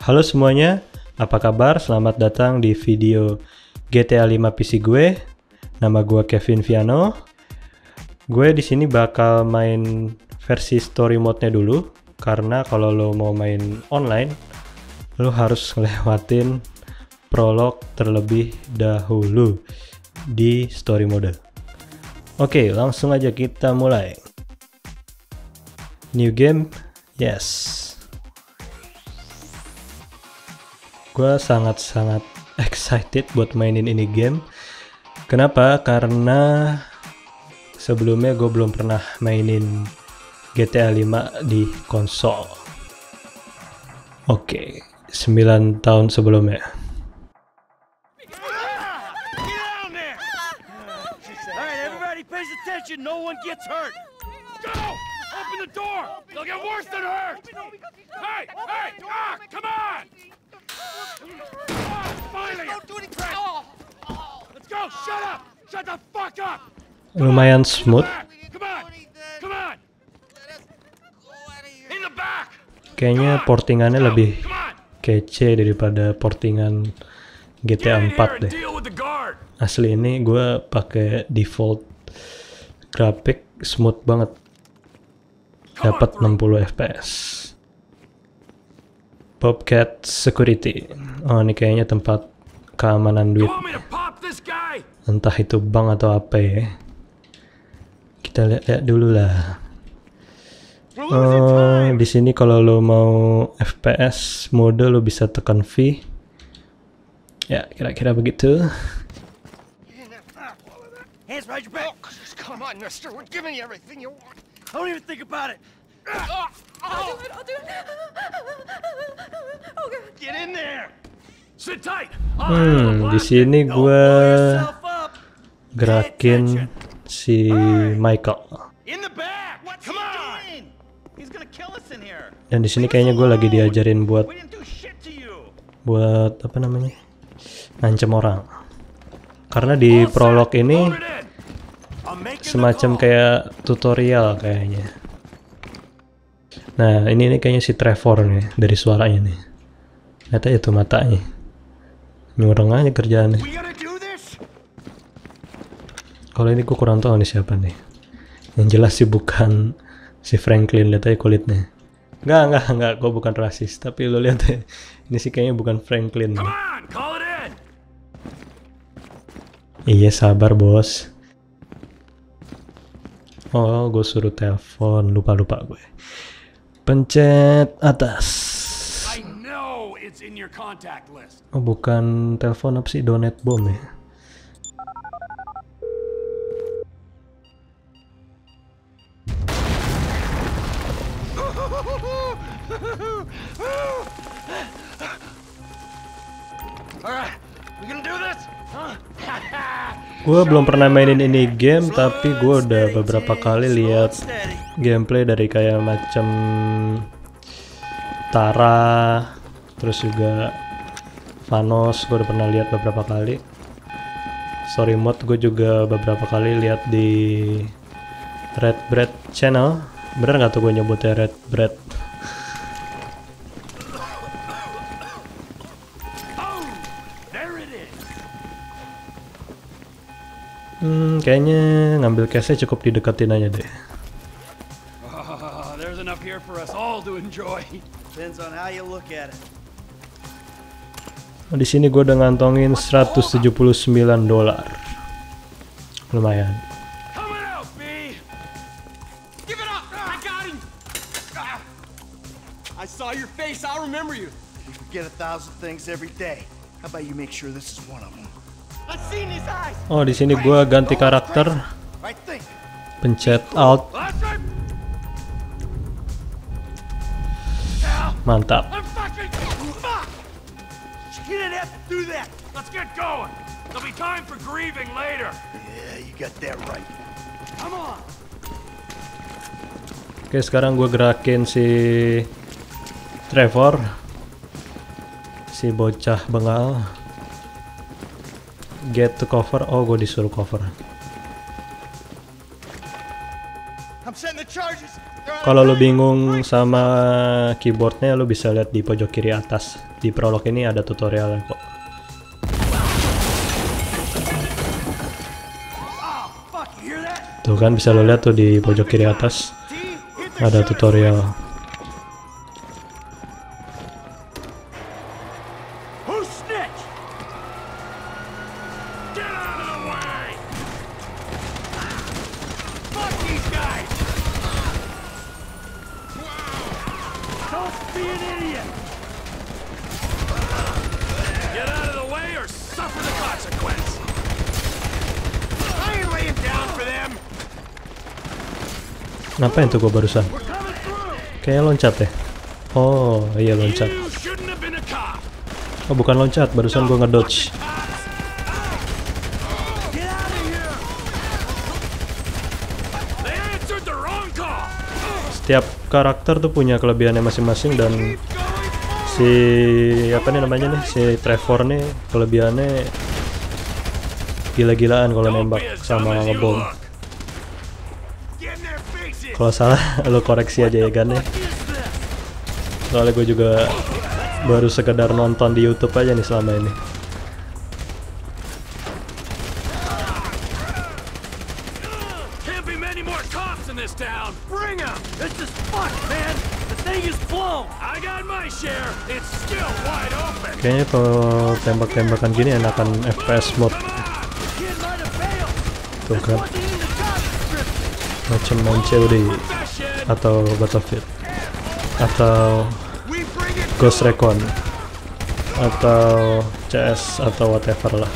Halo semuanya, apa kabar? Selamat datang di video GTA 5 PC gue. Nama gue Kevin Viano. Gue di sini bakal main versi story mode-nya dulu, karena kalau lo mau main online, lo harus ngelewatin prolog terlebih dahulu di story mode. Oke, langsung aja kita mulai. New game, yes. Gue sangat-sangat excited buat mainin ini game. Kenapa? Karena sebelumnya gue belum pernah mainin GTA 5 di konsol. Oke, 9 tahun sebelumnya. No one gets hurt. Go! Open the door. They'll get worse than hurt. Hey! Hey! Ah! Come on! Finally! Let's go! Shut up! Shut the fuck up! Lumayan smooth. Come on! Come on! In the back! Kayaknya portingannya lebih kece daripada portingan GTA 4 deh. Asli ini gue pakai default grafik smooth banget. Dapat 60 fps. Bobcat Security. Oh, ini kayaknya tempat keamanan duit. Entah itu bank atau apa ya. Kita lihat dulu lah. Oh, di sini kalau lo mau FPS mode lo bisa tekan V. Ya, kira-kira begitu. Hands behind your back. Come on, mister. We're giving you everything you want. Don't even think about it. I'll do it. Oh, God. Get in there. Sit tight. Di sini gue gerakin si Michael. In the back. Come on. He's gonna kill us in here. Dan di sini kayaknya gue lagi diajarin buat apa namanya? Ngancem orang. Karena di prolog ini semacam kayak tutorial kayaknya. Nah, ini kayaknya si Trevor nih dari suaranya nih. Lihat aja tuh matanya. Nyureng aja kerjaannya. Kalau ini gue kurang tahu nih siapa nih. Yang jelas sih bukan si Franklin, lihat aja kulitnya. Enggak, gue bukan rasis, tapi lo lihat ya. Ini sih kayaknya bukan Franklin. Iya, sabar bos. Oh, gue suruh telepon, lupa gue. Pencet atas. Oh, bukan telepon, apa sih? Donate bomb ya. Gue belum pernah mainin ini game, tapi gue udah beberapa kali lihat gameplay dari kayak macam Tara, terus juga Vanos. Gue udah pernah lihat beberapa kali. Story mode gue juga beberapa kali lihat di Red Bread channel. Bener nggak tuh gue nyebutnya Red Bread? Kayaknya ngambil case-nya cukup dideketin aja deh. Oh, di sini gue udah ngantongin $179. Lumayan. I saw your face. I remember you. You forget 1,000 things every day. How about you make sure this is one of them? Oh, di sini gue ganti karakter. Pencet Alt. Mantap. Oke, sekarang gue gerakin si Trevor, si bocah bengal. Get to cover. Oh, gue disuruh cover. I'm setting the charges. Kalau lo bingung sama keyboardnya, lo bisa lihat di pojok kiri atas. Di prolog ini ada tutorialnya kok. Tuh kan bisa lo lihat tuh di pojok kiri atas ada tutorial. Ngapain tuh gua barusan? Kayaknya loncat ya. Oh iya loncat. Oh bukan loncat, barusan gua ngedodge. Setiap karakter tuh punya kelebihannya masing-masing, dan si apa nih namanya nih, si Trevor nih kelebihannya gila-gilaan kalau nembak sama ngebom. Kalau salah lo koreksi aja ya Gan ya. Soalnya gue juga baru sekedar nonton di YouTube aja nih selama ini. Kayaknya kalau tembak-tembakan gini enakan FPS mode. Tuh kan. Macam main COD atau Battlefield atau Ghost Recon atau CS atau whatever lah.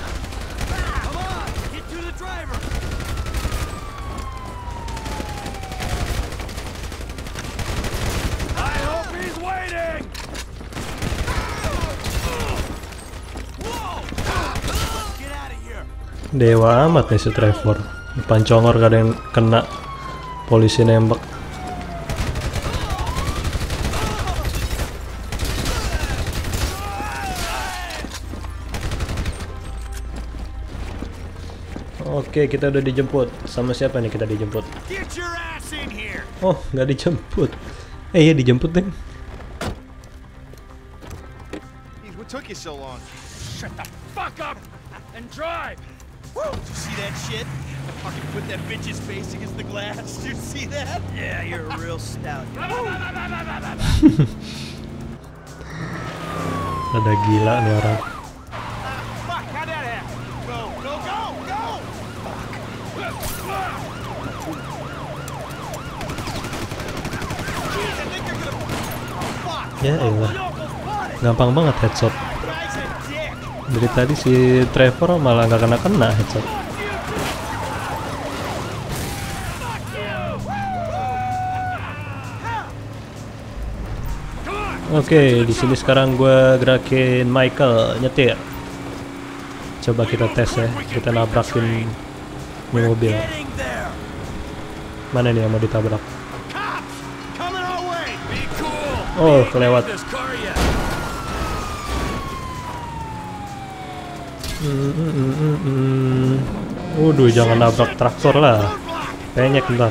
Dewa amat nih si Trevor. Depan congor gak ada yang kena, polisi nembak. Oke, kita udah dijemput. Sama siapa nih kita dijemput? Oh, nggak dijemput. Iya dijemput deh. What took you so long? Shut the fuck up and drive! Woo! Did you see that shit? I fucking put that bitch's face against the glass. Did you see that? Yeah, you're a real stout. Ada gila nih orang. Fuck, how'd that happen? Go, go, go, go! Jeez, I think you're gonna... Oh, fuck! Ya elah, gampang banget headshot. Guy's a dick! Dari tadi si Trevor malah nggak kena headshot. Oke, di sini sekarang gue gerakin Michael nyetir. Coba kita tes ya, kita nabrakin ini mobil. Mana nih yang mau ditabrak? Oh, kelewat. Waduh, jangan nabrak traktor lah. Penyek ntar.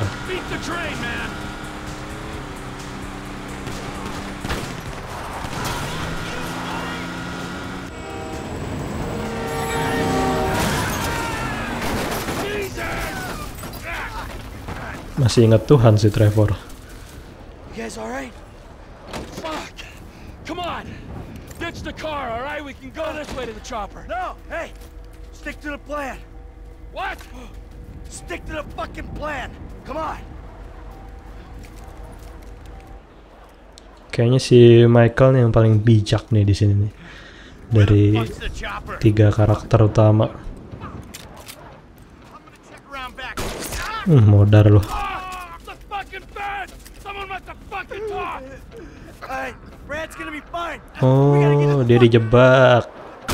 Masih ingat Tuhan si Trevor. You guys alright? Fuck! Come on! Ditch the car, alright? We can go this way to the chopper. No! Hey! Stick to the plan! What? Stick to the fucking plan! Come on! Kayaknya si Michael nih yang paling bijak nih di sini nih. Dari Fuck's the chopper? 3 karakter utama. I'm gonna check around back. Modar loh. The fucking bed! Someone must have fucking talked! Alright, Brad's gonna be fine. Oh, dia dijebak.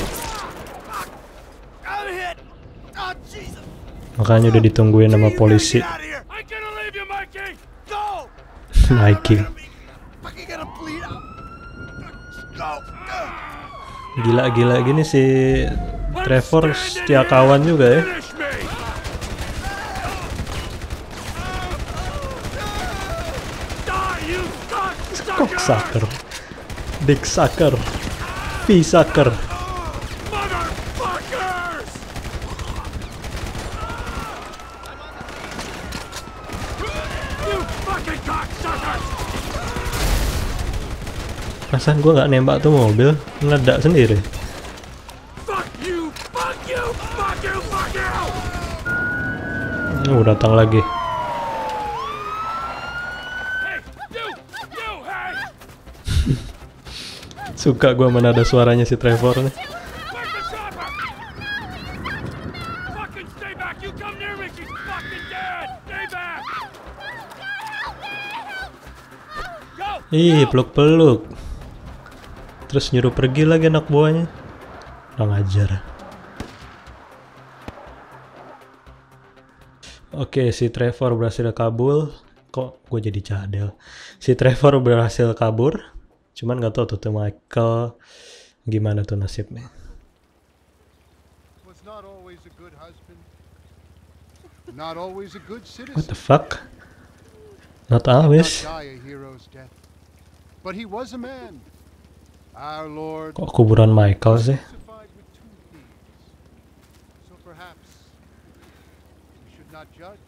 I'm hit! Oh, Jesus! Makanya udah ditungguin sama polisi. Get out of here! I'm gonna leave you, Mikey! Go! Mikey. Fucking gonna bleed out. Go! Gila-gila gini si Trevor setia kawan juga ya. Finish me! sucker, dick sucker, V-sucker. Motherfuckers! You fucking cocksuckers! Perasaan gue nggak nembak tuh mobil, meledak sendiri. Fuck you! Fuck you! Fuck you! Fuck you! Datang lagi. Hey, you, hey! Suka gue mana ada suaranya si Trevor nih. Where's the chopper? Fucking stay back! You come near me, she's fucking dead! Stay back! Go! Ih, peluk-peluk. Terus nyuruh pergi lagi anak buahnya. Kurang ajar. Oke, si Trevor berhasil kabur. Kok gue jadi cadel? Si Trevor berhasil kabur. Cuman nggak tahu tuh Michael gimana tuh nasibnya. Was not always a good husband. Not always a good citizen. What the fuck? Not Did always. not die a hero's death. But he was a man. Our Lord Kok kuburan Michael sih? crucified with 2 thieves. So perhaps we should not judge.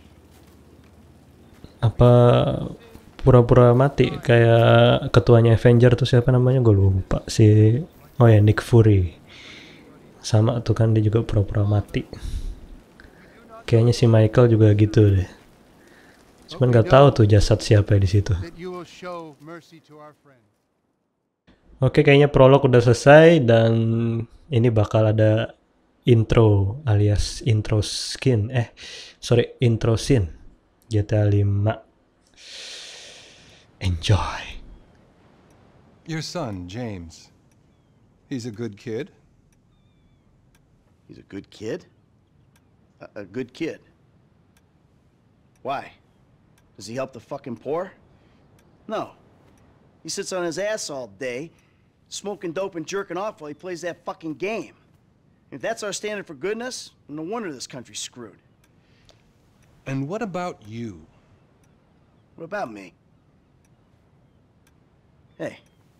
Apa pura-pura mati kayak ketuanya Avenger tuh siapa namanya? Gue lupa si. Oh ya, Nick Fury. Sama tuh kan, dia juga pura-pura mati. Kayaknya si Michael juga gitu deh. Cuman nggak tahu tuh jasad siapa di situ. That you will show mercy to our friend. Oke, kayaknya prolog udah selesai dan ini bakal ada intro alias intro skin. Intro scene GTA 5. Enjoy. Your son, James. He's a good kid. He's a good kid? A good kid? Why? Does he help the fucking poor? No. He sits on his ass all day, smoking dope and jerking off while he plays that fucking game. If that's our standard for goodness, no wonder this country's screwed. And what about you? What about me? Hey.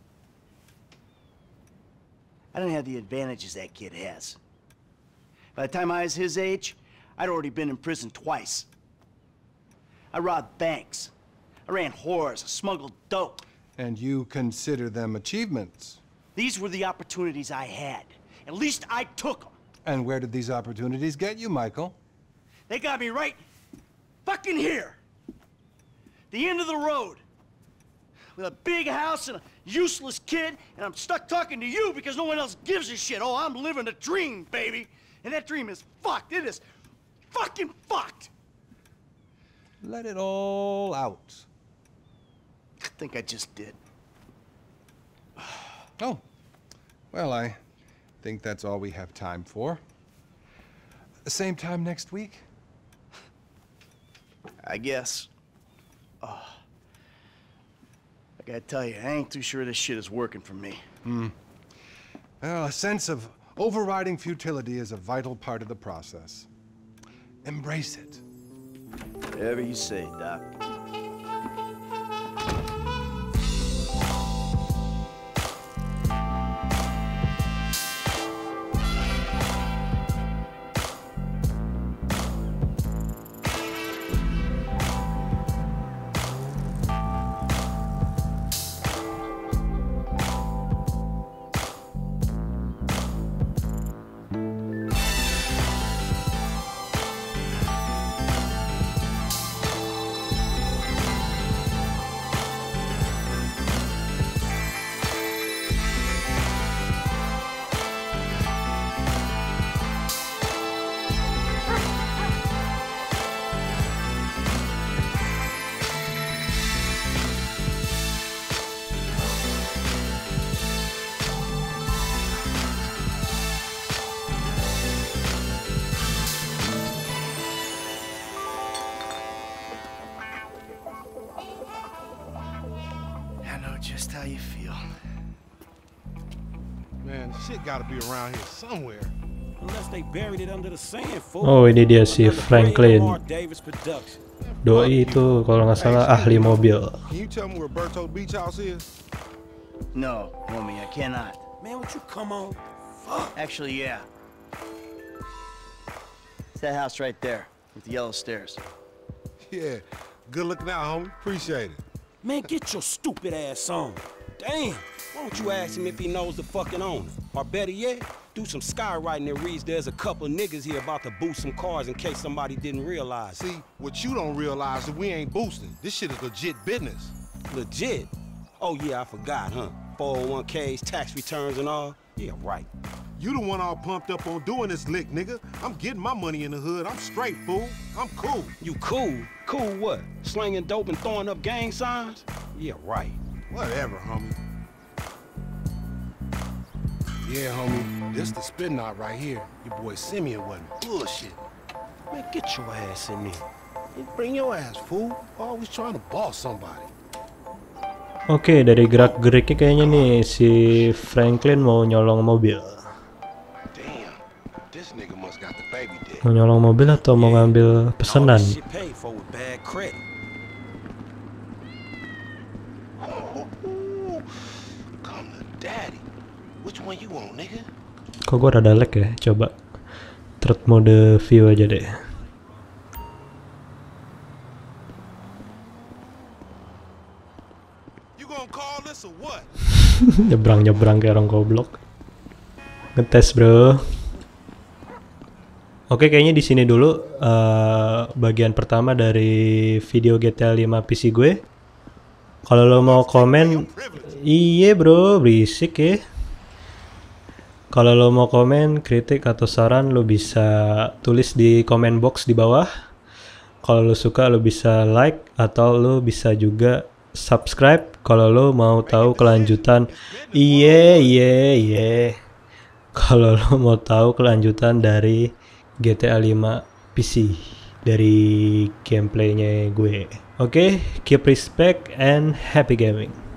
I didn't have the advantages that kid has. By the time I was his age, I'd already been in prison twice. I robbed banks. I ran whores. I smuggled dope. And you consider them achievements? These were the opportunities I had. At least I took them. And where did these opportunities get you, Michael? They got me right fucking here. The end of the road. With a big house and a useless kid, and I'm stuck talking to you because no one else gives a shit. Oh, I'm living a dream, baby. And that dream is fucked. It is fucking fucked. Let it all out. I think I just did. Oh. Well, I think that's all we have time for. Same time next week? I guess. I gotta tell you, I ain't too sure this shit is working for me. Well, a sense of overriding futility is a vital part of the process. Embrace it. Whatever you say, Doc. Just how you feel. Man, shit gotta be around here somewhere. Unless they buried it under the sand, fool. Oh, ini dia si Another Franklin. Lamar Davis production. Doi itu kalau nggak salah ahli mobil. Can you tell me where Berto Beach House is? No, homie, I cannot. Man, would you come on? Actually, yeah. It's that house right there with the yellow stairs. Yeah, good looking out, homie. Appreciate it. Man, get your stupid ass on. Damn, why don't you ask him if he knows the fucking owner? Or better yet, do some skywriting that reads there's a couple niggas here about to boost some cars in case somebody didn't realize. See, what you don't realize is we ain't boosting. This shit is legit business. Legit? Oh yeah, I forgot, huh? 401ks, tax returns and all? Yeah, right. You the one all pumped up on doing this lick, nigga. I'm getting my money in the hood. I'm straight, fool. I'm cool. You cool? Cool what? Slinging dope and throwing up gang signs? Yeah, right. Whatever, homie. Yeah, homie. This the spin knot right here. Your boy Simeon wasn't bullshit. Man, get your ass in there. Hey, bring your ass, fool. Always trying to boss somebody. Oke, dari gerak-geriknya kayaknya nih si Franklin mau nyolong mobil. Damn, this nigga must got the baby dick. Mau nyolong mobil atau mau ngambil pesanan? Shit paid for with bad credit. Come to daddy. Which one you want, nigga? Kok gue rada lag ya? Coba third mode view aja deh. You gonna call this or what? Nyebrang-nyebrang kayak orang goblok. Ngetes, bro. Oke, kayaknya di sini dulu bagian pertama dari video GTA 5 PC gue. Kalau lo mau komen, iya bro, berisik ya. Kalau lo mau komen, kritik atau saran, lo bisa tulis di comment box di bawah. Kalau lo suka, lo bisa like atau lo bisa juga subscribe kalau lo mau tahu kelanjutan. Iya. Kalau lo mau tahu kelanjutan dari GTA 5 PC dari gameplaynya gue. Oke, keep respect and happy gaming.